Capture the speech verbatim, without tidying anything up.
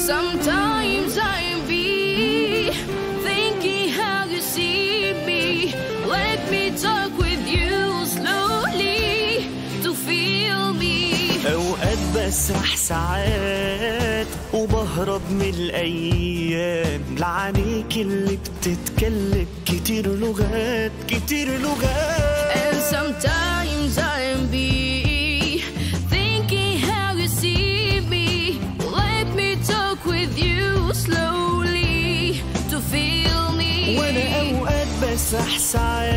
Sometimes I be thinking how you see me. Let me talk with you slowly to feel me. أوقات بسرح ساعات وبهرب من الأيام لعينيك اللي بتتكلم كتير لغات كتير لغات. And sometimes I be thinking how you see me. Let me talk with you slowly to feel me. وأنا أوقات بسرح ساعات